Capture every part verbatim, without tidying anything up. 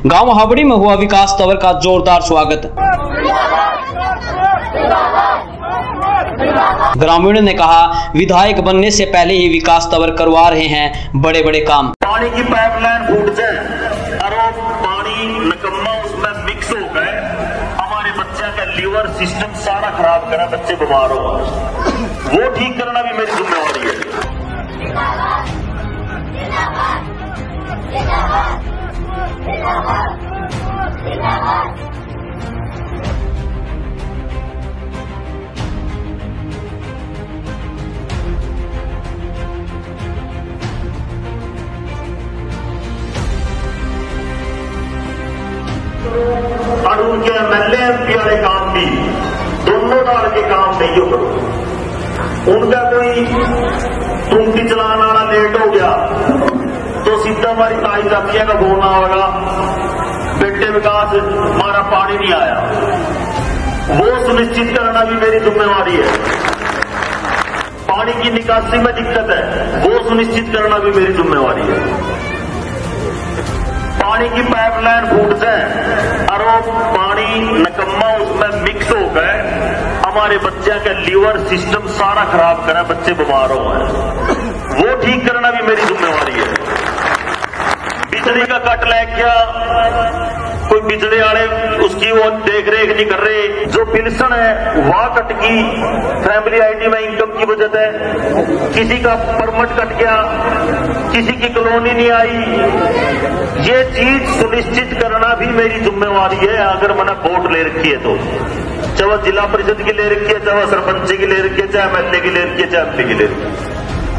गांव हावड़ी में हुआ विकास तंवर का जोरदार स्वागत। ग्रामीणों ने कहा, विधायक बनने से पहले ही विकास तंवर करवा रहे हैं बड़े बड़े काम। पानी की पाइपलाइन फूट जाए और वो पानी निकम्मा उसमें मिक्स हो गए, हमारे बच्चे का लीवर सिस्टम सारा खराब करा, बच्चे बीमार हो, वो ठीक करना भी मेरी जिम्मेवारी है। और उनके एमएलए एमपी वाले काम भी दोनों दाल के काम नहीं हो। उनका कोई टूटी चलाने वाला लेट हो गया तो सीधा हमारी ताई चाचिया का बोलना होगा, बेटे विकास हमारा पानी नहीं आया, वो सुनिश्चित करना भी मेरी जिम्मेवारी है। पानी की निकासी में दिक्कत है, वो सुनिश्चित करना भी मेरी जिम्मेवारी है। पानी की पाइपलाइन फूट जाए और वो पानी निकम्मा उसमें मिक्स हो गए, हमारे बच्चे का लीवर सिस्टम सारा खराब करा, बच्चे बीमार हो गए, वो ठीक करना भी मेरी जिम्मेवारी है। बिजली का कट लग गया, कोई बिजली वाले उसकी वो देख रेख नहीं कर रहे, जो पेंशन है वह कट की, फैमिली आईडी में इनकम की वजह से किसी का परमिट कट गया, किसी की कॉलोनी नहीं आई, ये चीज सुनिश्चित करना भी मेरी जिम्मेवारी है। अगर मैंने वोट ले रखी है तो, चाहे वह जिला परिषद की ले रखी है, चाहे वह सरपंच की ले रखी है, चाहे एमएलए की ले रखी है, चाहे एमपी की ले रखी है,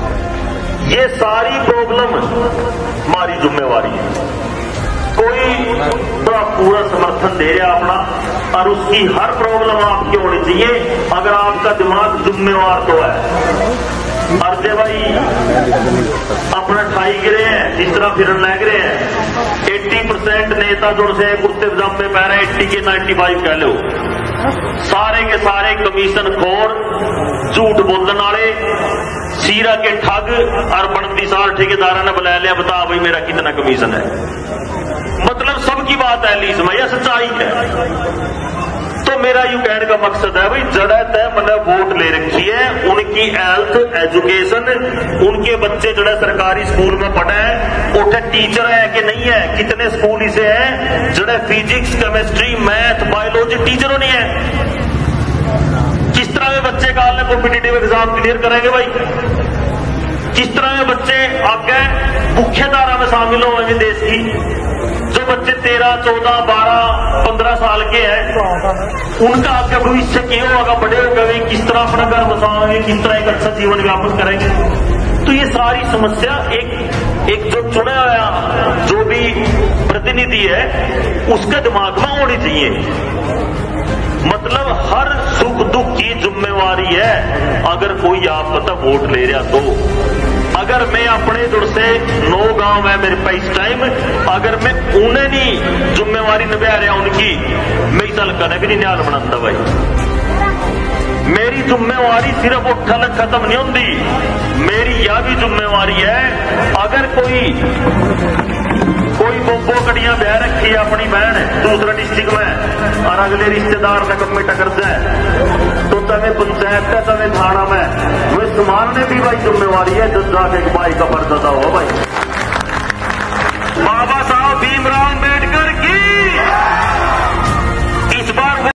ये सारी प्रॉब्लम हमारी जिम्मेवारी है। कोई तो पूरा समर्थन दे रहा अपना, और उसकी हर प्रॉब्लम आपकी होनी चाहिए अगर आपका दिमाग जिम्मेवार तो है। अर्जे भाई अपना ठाई गिरे हैं, जिस तरह फिरन लग रहे हैं, अस्सी परसेंट नेता जो से कुत्ते पजामे पह रहे, अस्सी के पचानवे कह लो, सारे के सारे कमीशन खोर, झूठ बोलने वाले, सीरा के ठग, और बनती साल ठेकेदार ने बुला लिया, बता भाई मेरा कितना कमीशन है। मतलब सबकी बात है लीज में, यह सच्चाई है। तो मेरा यू कहने का मकसद है भाई, जड़ा तय मैंने वोट ले रखी है, उनकी हेल्थ एजुकेशन, उनके बच्चे जड़ा सरकारी स्कूल में पढ़े हैं, उठे टीचर है कि नहीं है, कितने स्कूल इसे है जड़ा फिजिक्स केमिस्ट्री मैथ बायोलॉजी टीचरों नहीं है। किस तरह के बच्चे का हाल कॉम्पिटिटिव एग्जाम क्लियर करेंगे भाई, किस तरह के बच्चे आगे मुख्य धारा में शामिल होंगे देश की। जो बच्चे तेरह चौदह बारह पंद्रह साल के हैं, उनका आगे भविष्य क्यों होगा, बड़े होकर किस तरह अपना घर बसाएंगे, किस तरह एक अच्छा जीवन व्यापन करेंगे। तो ये सारी समस्या एक एक जो चुना हुआ जो भी प्रतिनिधि है उसके दिमाग में होनी चाहिए। मतलब हर सुख दुख की जिम्मेवारी है। अगर कोई आप पता वोट ले रहा तो, अगर मैं अपने जुड़ से नौ गांव है मेरे पास इस टाइम, अगर मैं उन्हें नहीं जिम्मेवारी निभा रहा उनकी, मैं इस हल्का ने भी नहीं न्याल बनाता भाई। मेरी जिम्मेवारी सिर्फ उठल खत्म नहीं होती, मेरी यह भी जिम्मेवारी है, अगर कोई कोई बोबो कड़ियां ब्याह रखी है अपनी बहन दूसरे डिस्ट्रिक्ट में, और अगले रिश्तेदार ने कम में टकर जाए, तो तवे पंचायत का तवे थाना में वे संभालने भी भाई जिम्मेवारी है, जब जाके भाई का पर्दा हो भाई। बाबा